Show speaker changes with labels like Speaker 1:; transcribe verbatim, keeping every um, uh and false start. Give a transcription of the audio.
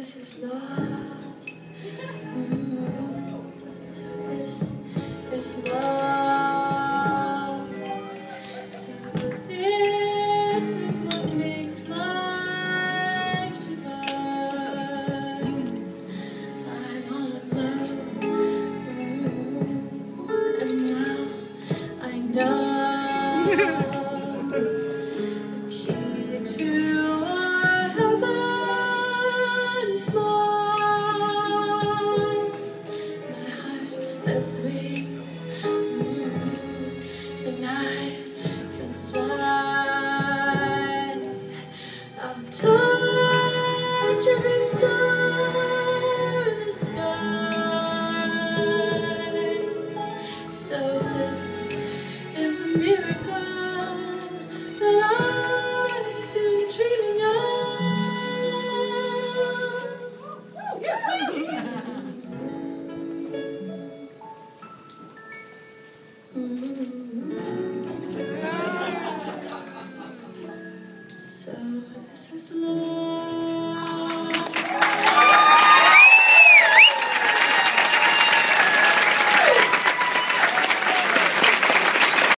Speaker 1: this is love. Mm, so this is love. So this is what makes life divine. I'm all alone, mm, and now I know the key to our heaven's love. My heart has wings, mm, and I can fly. I'll touch every star in the sky. So this is the miracle that I've been dreaming of. So this is love.